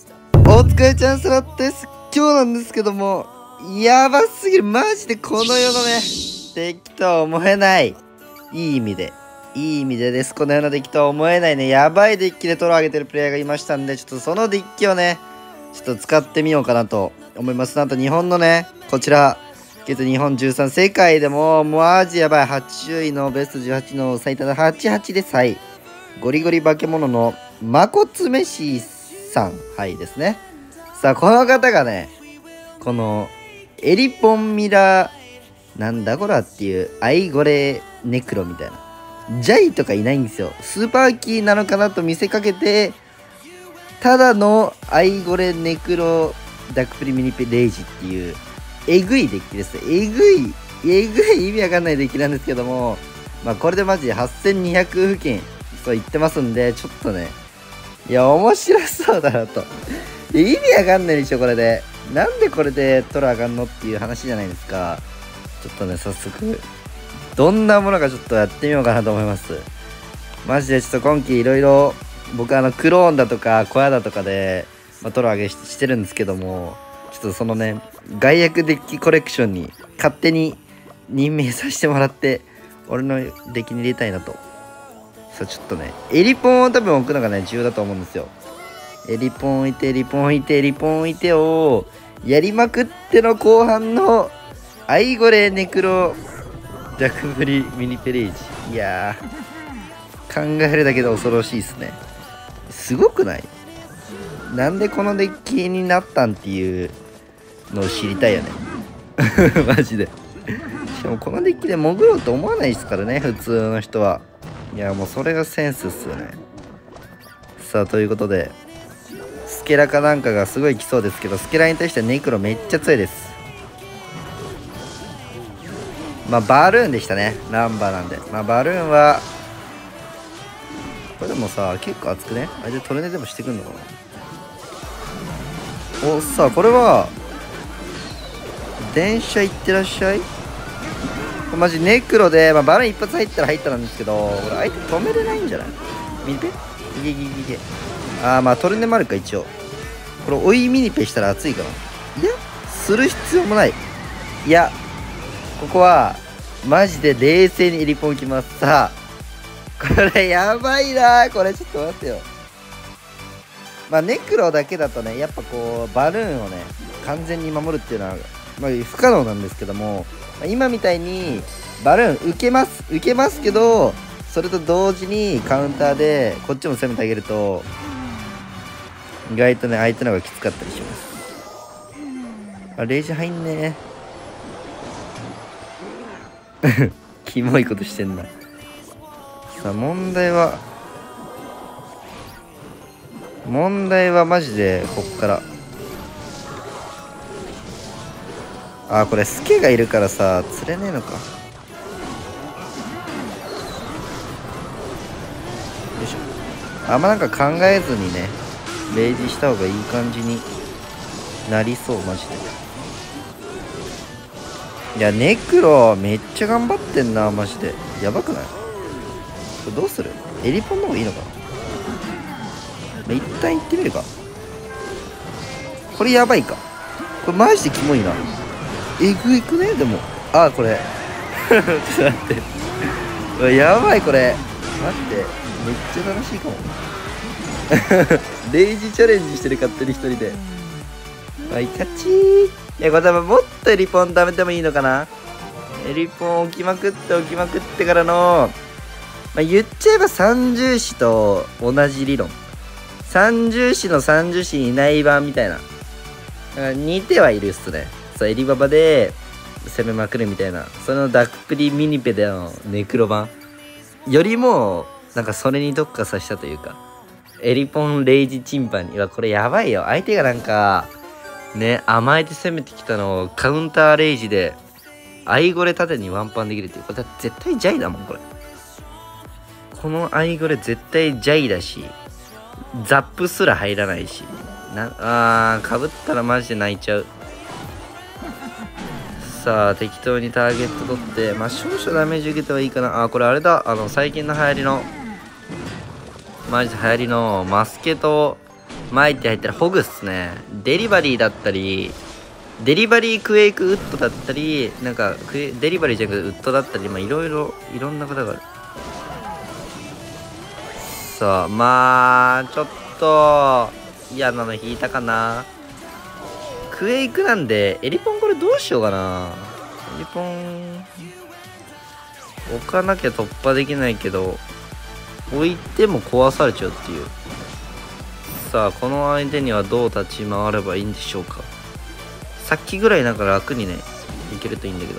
お疲れチャンスラットです。今日なんですけども、やばすぎる。マジでこの世のね、敵とは思えない。いい意味でです。この世の敵とは思えないね、やばいデッキでトロ上げてるプレイヤーがいましたんで、ちょっとそのデッキをね、ちょっと使ってみようかなと思います。なんと日本のね、こちら、日本13、世界でもマジやばい80位のベスト18の最多の88で3位。ゴリゴリ化け物のマコツメシさん、はいですね。さあ、この方がね、このエリポンミラー、なんだこらっていうアイゴレネクロみたいな。ジャイとかいないんですよ。スーパーキーなのかなと見せかけて、ただのアイゴレネクロダックプリミニペレイジっていう、えぐいデッキです。えぐい意味わかんないデッキなんですけども、まあこれでマジで8200付近、そう言ってますんで、ちょっとね、いや、面白そうだなと。意味わかんないでしょ、これで。なんでこれでトラあかんのっていう話じゃないですか。ちょっとね、早速、どんなものかちょっとやってみようかなと思います。マジでちょっと今期いろいろ、僕クローンだとか小屋だとかで、トロ上げしてるんですけども、ちょっとそのね、外役デッキコレクションに勝手に任命させてもらって、俺のデッキに入れたいなと。さあちょっとね、エリポンを多分置くのがね、重要だと思うんですよ。エリポン置いて、エリポン置いて、エリポン置いてをやりまくっての後半のアイゴレネクロジャクブリミニペレージ。いやー、考えるだけで恐ろしいですね。すごくない？なんでこのデッキになったんっていうのを知りたいよね。マジで。しかもこのデッキで潜ろうと思わないですからね、普通の人は。いや、もうそれがセンスっすよね。さあ、ということで、スケラかなんかがすごい来そうですけど、スケラに対してネクロめっちゃ強いです。まあ、バルーンでしたね。ランバーなんで。まあ、バルーンは、これでもさ、結構熱くね？あれでトルネでもしてくんのかな？お、さあ、これは、電車行ってらっしゃい？マジネクロで、まあ、バルーン一発入ったら入ったなんですけど、俺相手止めれないんじゃない？ミニペ？いけいけいけいけ。あー、まあトルネもあるか一応。これ追いミニペしたら熱いかな。いや、する必要もない。いや、ここはマジで冷静にエリポンきます。さあ、これやばいな。これちょっと待ってよ。まあネクロだけだとね、やっぱこうバルーンをね完全に守るっていうのは、まあ、不可能なんですけども、今みたいにバルーン受けますけど、それと同時にカウンターでこっちも攻めてあげると意外とね相手の方がきつかったりします。あ、レイジ入んねえ。キモいことしてんな。さあ問題はマジでこっから、あ、これスケがいるからさ釣れねえのか。よいしょ。あんまなんか考えずにねレイジした方がいい感じになりそう。マジで。いや、ネクロめっちゃ頑張ってんな。マジでやばくない？これどうする？エリポンの方がいいのかな。一旦行ってみるか。これやばいか。これマジでキモいな。えぐいくね？でもあ、これちょっと待って。やばいこれ。待って、めっちゃ楽しいかも。レイジチャレンジしてる、勝手に一人で。あ、いかちー。いや、これ多分もっとエリポン貯めてもいいのかな。エリポン置きまくってからの、まあ、言っちゃえば三重視と同じ理論。三重視の三重視いない版みたいな。だから似てはいるっすね。そう、エリババで攻めまくるみたいな。そのダックプリミニペでのネクロ版よりも、なんかそれに特化させたというか。エリポンレイジチンパンにはこれやばいよ。相手がなんか、ね、甘えて攻めてきたのをカウンターレイジで、アイゴレ縦にワンパンできるっていう。これだって絶対ジャイだもん、これ。このアイゴレ絶対ジャイだし、ザップすら入らないし。かぶったらマジで泣いちゃう。さあ、適当にターゲット取って、まあ、少々ダメージ受けてはいいかな。あ、これあれだ。最近の流行りの、マジで流行りのマスケとマイティ入ったらホグっすね。デリバリーだったり、デリバリークエイクウッドだったり、なんかデリバリーじゃなくてウッドだったり、まあいろんな方がある。さあ、まあちょっと嫌なの引いたかな。クエイクなんで、エリポンこれどうしようかな。エリポン置かなきゃ突破できないけど、置いても壊されちゃうっていう。さあ、この相手にはどう立ち回ればいいんでしょうか。さっきぐらいなんか楽にね、いけるといいんだけど。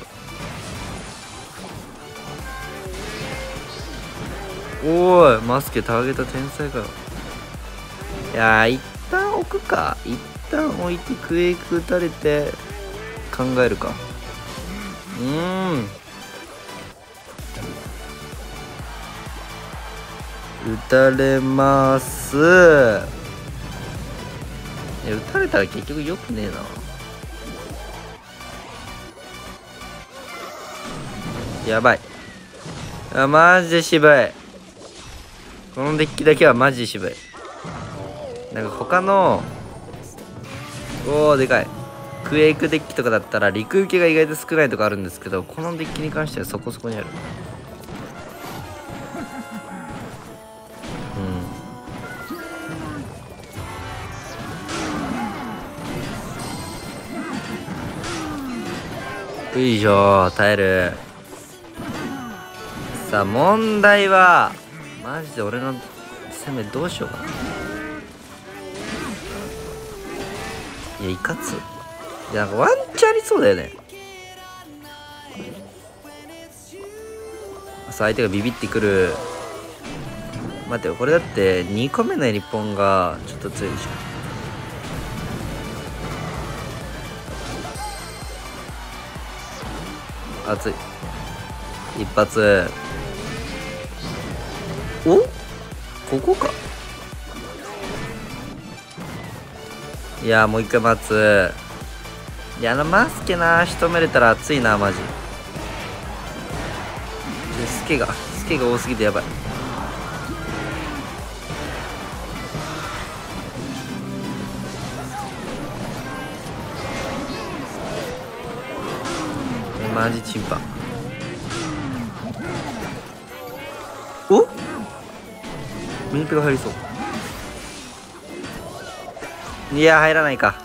おーい、マスケターゲット天才かよ。いやー、一旦置くか。一旦置いてクエイク打たれて考えるか。打たれます。いや、打たれたら結局よくねえな。やばい。あ、マジで渋い。このデッキだけはマジで渋い。なんか他の、おー、でかい。クエイクデッキとかだったら陸受けが意外と少ないとかあるんですけど、このデッキに関してはそこそこにある。よいしょ、耐える。さあ、問題はマジで俺の攻めどうしようかな。いや、いかつ。いや、なんかワンチャンありそうだよね。さあ、相手がビビってくる。待ってよ、これだって2個目の日本がちょっと強いでしょ。熱い。一発。お、ここか。いや、もう一回待つ。いや、マスケな、仕留めれたら熱いな、マジ。スケが多すぎてやばい。マジチンパ。お、ミニペが入りそう。いや、入らないか。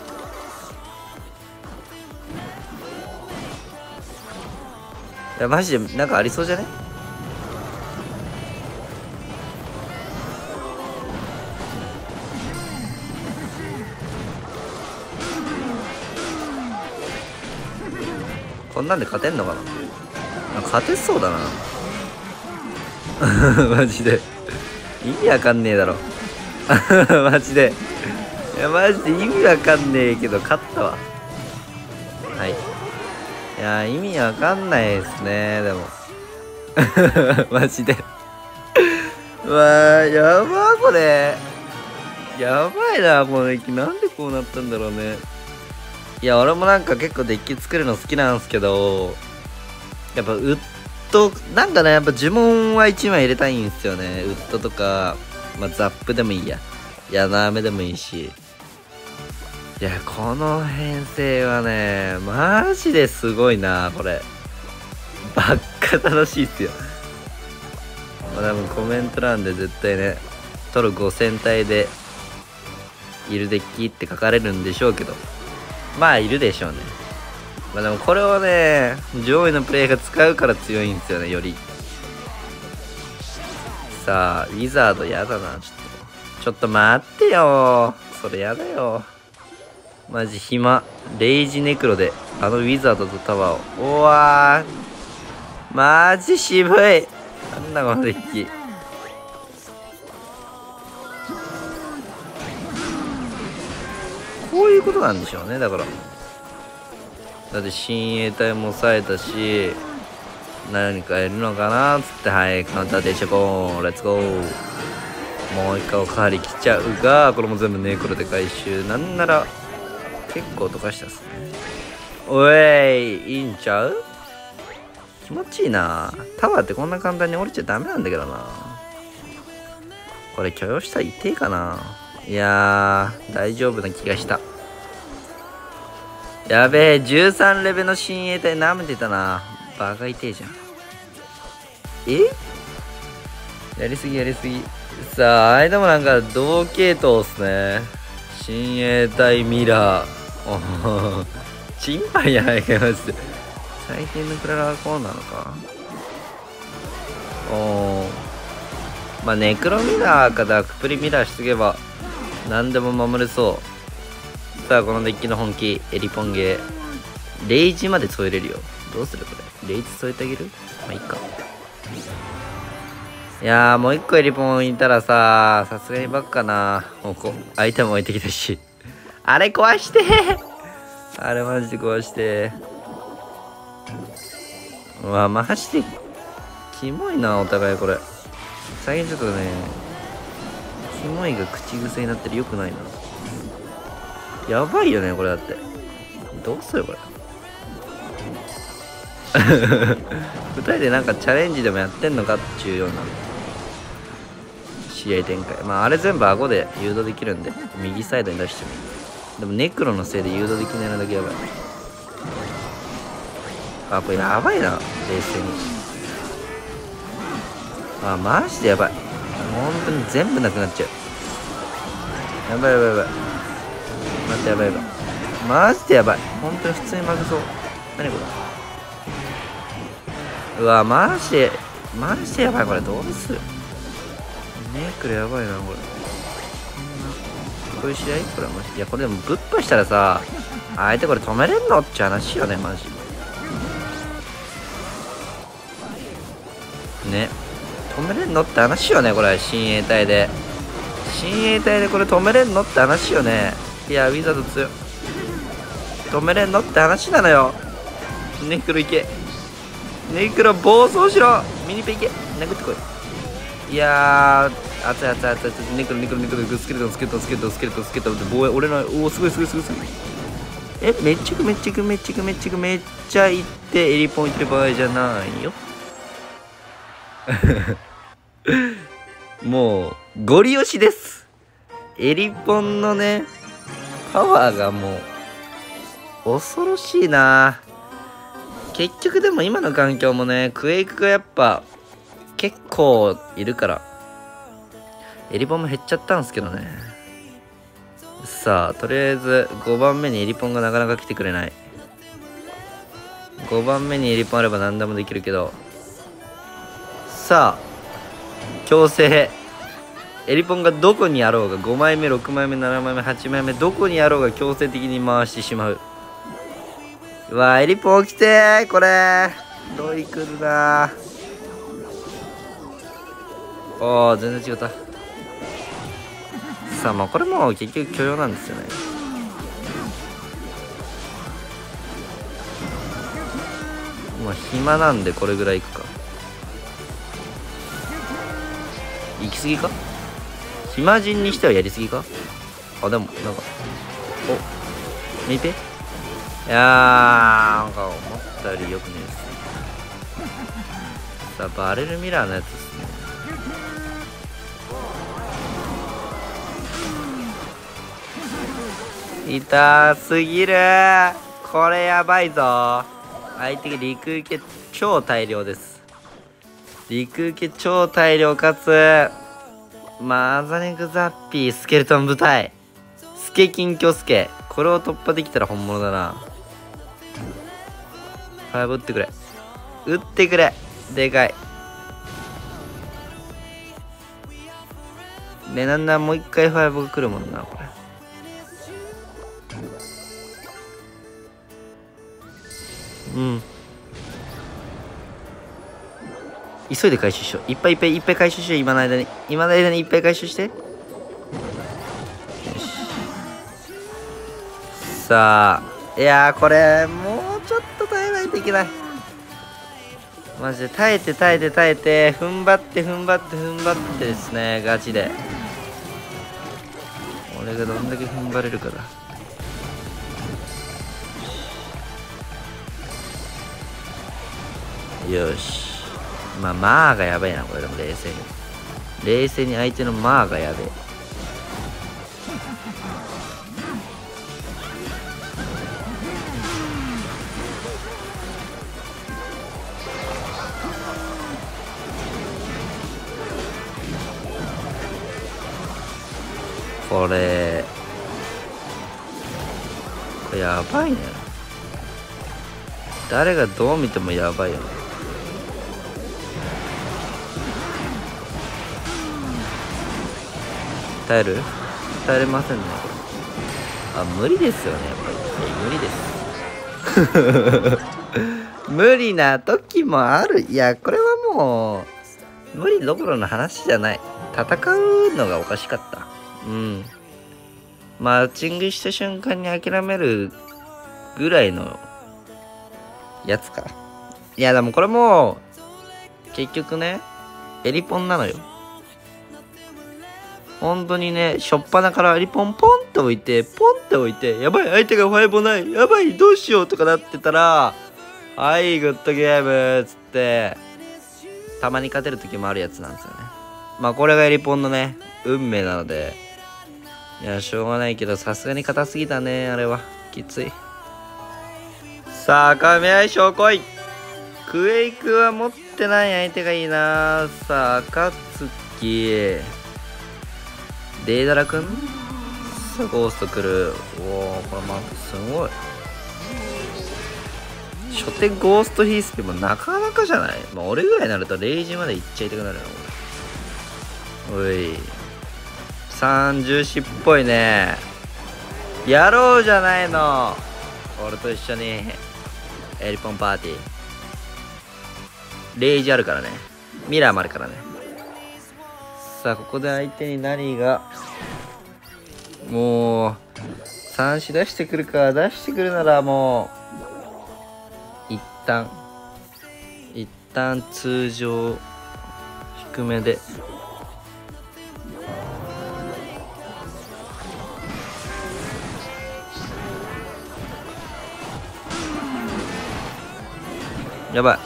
いや、マジでなんかありそうじゃね。こんなんで勝てんのかな。勝てそうだな。マジで意味わかんねえだろ。マジで。いや、マジで意味わかんねえけど勝ったわ。はい。いや、意味わかんないですね、でも。マジで。うわー、やばー、これ。やばいな、このデッキ。なんでこうなったんだろうね。いや、俺もなんか結構デッキ作るの好きなんですけど、やっぱウッド、なんかね、やっぱ呪文は1枚入れたいんですよね。ウッドとか、まあ、ザップでもいいや。柳雨でもいいし。いや、この編成はね、マジですごいな、これ。ばっか楽しいっすよ。まあ、多分コメント欄で絶対ね、トル5000体でいるデッキって書かれるんでしょうけど、まあいるでしょうね。まあでもこれをね、上位のプレイが使うから強いんですよね、より。さあ、ウィザードやだな、ちょっと待ってよ。それやだよ。マジ暇。レイジネクロで、あのウィザードとタワーを。うわー。マジ渋い。なんだこのデッキ。こういうことなんでしょうね、だから。だって親衛隊も抑えたし、何かいるのかなっつって、はい、カウンターでチェコーン、レッツゴー。もう一回おかわり来ちゃうが、これも全部ネクロで回収。なんなら、結構溶かしたっすね。おい、いいんちゃう？気持ちいいな。タワーってこんな簡単に降りちゃダメなんだけどな。これ許容したら痛えかな。 いやー、大丈夫な気がした。やべえ、13レベルの親衛隊舐めてたな。バカ痛えじゃん。やりすぎやりすぎ。さあ、間もなんか同系統っすね。親衛隊ミラー。おチンパンやないかよ、マジで。最近のクララはこうなのか。まあ、ネクロミラーかダークプリミラーしとけば何でも守れそう。さあ、このデッキの本気、エリポンゲー。レイジまで添えれるよ。どうするこれ。レイジ添えてあげる？まあ、いいか。いやー、もう一個エリポンいたらさ、さすがにバカかな。もう相手も置いてきたし。あれ壊してあれマジで壊して。うわ、マジで、キモいな、お互いこれ。最近ちょっとね、キモいが口癖になってる。よくないな。やばいよね、これだって。どうするこれ。二人でなんかチャレンジでもやってんのかっていうような試合展開。まあ、あれ全部顎で誘導できるんで、右サイドに出してもいい。でもネクロのせいで誘導できないのだけやばい。あ、これやばいな、冷静に。あ、マジでやばい。本当に全部なくなっちゃう。やばいやばいやばい。待って、やばいやばい。マジでやばい。本当に普通に負けそう。何これ。うわ、マジでやばい。これどうする。ネクロやばいな、これ。こういう試合これはマジ。いや、これでもぶっ破したらさ、相手これ止めれんのって話よね、マジ。ね。止めれんのって話よね、これ。親衛隊でこれ止めれんのって話よね。いや、ウィザード強い。止めれんのって話なのよ。ネクロいけ。ネクロ暴走しろ。ミニペいけ。殴ってこい。いやー、熱い熱い熱い熱い。ネクロスケルトン防衛。俺の、おお、すごい。めっちゃいってエリポンいってる場合じゃないよ。もうゴリ押しです。エリポンのねパワーがもう恐ろしいな。結局でも今の環境もねクエイクがやっぱ結構いるからエリポンも減っちゃったんすけどね。さあとりあえず5番目にエリポンがなかなか来てくれない。5番目にエリポンあれば何でもできるけど、さあ強制エリポンがどこにあろうが5枚目6枚目7枚目8枚目どこにあろうが強制的に回してしまう。うわエリポン起きてー。これロイ来るなー。全然違った。さあまあこれも結局許容なんですよね。まあ暇なんでこれぐらいいくか。行き過ぎか。暇人にしてはやりすぎか。あでもなんかメイペいやーなんか思ったよりよくねえです。さあバレルミラーのやつですね。痛すぎる。これやばいぞ。相手が陸受け超大量です。陸受け超大量かつマザネグザッピースケルトン部隊スケキンキョスケ、これを突破できたら本物だな。ファイブ打ってくれでかいでなんだもう一回ファイブが来るもんなこれ。急いで回収しよう。いっぱい回収しよう。今の間にいっぱい回収して。よし。さあいやーこれもうちょっと耐えないといけない。マジで耐えて踏ん張ってですね。ガチで俺がどんだけ踏ん張れるかだ。よし。マーがやべえなこれ。でも冷静に相手のマーがやべえ。 これやばいね。誰がどう見てもやばいよね。耐えれませんね、これ。あ、無理ですよね、やっぱり。無理です。無理な時もある。いや、これはもう、無理どころの話じゃない。戦うのがおかしかった。うん。マッチングした瞬間に諦めるぐらいのやつか。いや、でもこれも、結局ね、エリポンなのよ。本当にね、しょっぱなからエリポンポンって置いて、やばい、相手がファイボない、やばい、どうしようとかなってたら、はい、グッドゲームつって、たまに勝てる時もあるやつなんですよね。まあこれがエリポンのね、運命なので、いや、しょうがないけど、さすがに硬すぎたね、あれは。きつい。さあ、亀相性来い。クエイクは持ってない相手がいいな。さあ、赤月。デイダラくんさあ、ゴースト来る。おお、これまたすごい。初手ゴーストヒースピもなかなかじゃない。まあ、俺ぐらいになるとレイジまで行っちゃいたくなるよ、おい。30っぽいね。やろうじゃないの。俺と一緒にエリポンパーティー。レイジあるからね。ミラーもあるからね。さあ、ここで相手に何が、もう、3子出してくるか。出してくるならもう、一旦通常、低めで。やば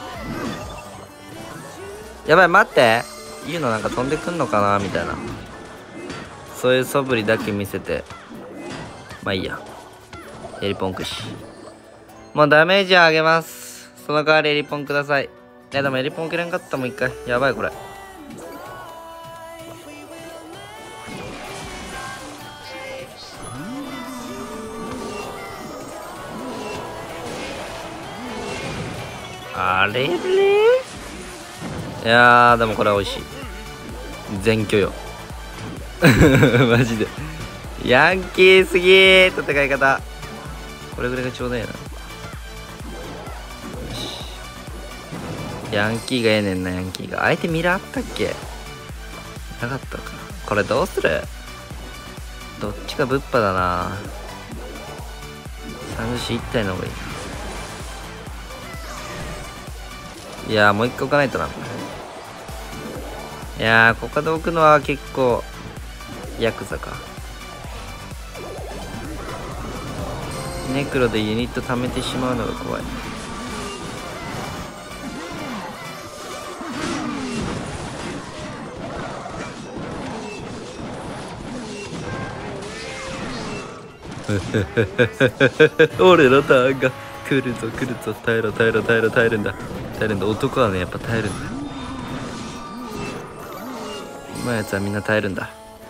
い、待って。言うのなんか飛んでくんのかなみたいな。そういう素振りだけ見せて。まあいいや。エリポンくし。もうダメージ上げます。その代わりエリポンください。いやでもエリポンくれんかったもん一回。やばいこれ。あれれ、いやーでもこれは美味しい。全挙よ。マジでヤンキーすぎー。戦い方これぐらいがちょうどいいな。ヤンキーがええねんな。ヤンキーが相手ミラーあったっけ。なかったか。これどうする。どっちかぶっぱだな。30子1体の方がいい。いやーもう一回置かないとな。いやーここで置くのは結構ヤクザか。ネクロでユニット貯めてしまうのが怖い。俺のターンが来るぞ。耐えるんだ。男はねやっぱ耐えるんだ。今のやつはみんな耐えるんだ。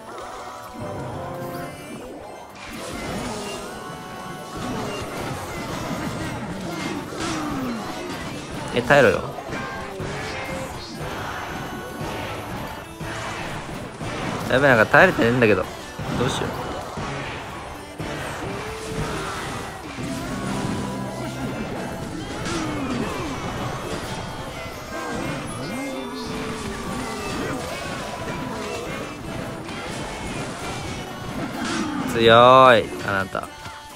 耐えろよ。やべえ、なんか耐えれてねえんだけど。どうしよう。強いあなた。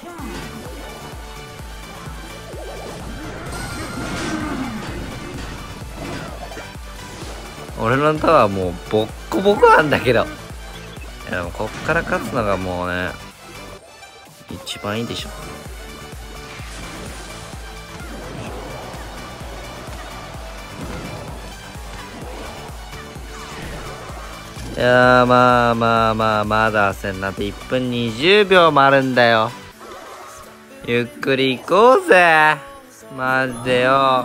俺のタワーもうボッコボコなんだけど。いやでもこっから勝つのがもうね一番いいでしょ。いやーまだ焦んなって1分20秒もあるんだよ。ゆっくり行こうぜマジでよ。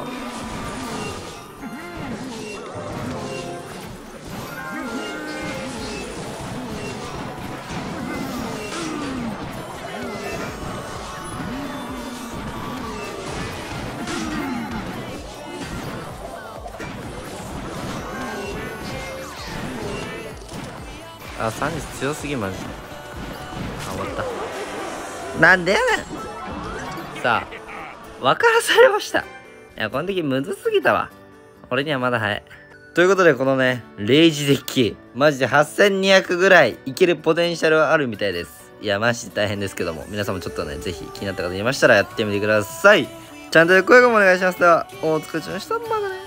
あ、サンジ強すぎマジで。あ、終わった。なんでやねん。さあ、分からされました。いや、この時むずすぎたわ。俺にはまだ早い。ということで、このね、レイジデッキ、マジで8200ぐらいいけるポテンシャルはあるみたいです。いや、マジで大変ですけども、皆さんもちょっとね、ぜひ気になった方いましたらやってみてください。チャンネル登録もお願いします。では、お疲れ様でした。またね。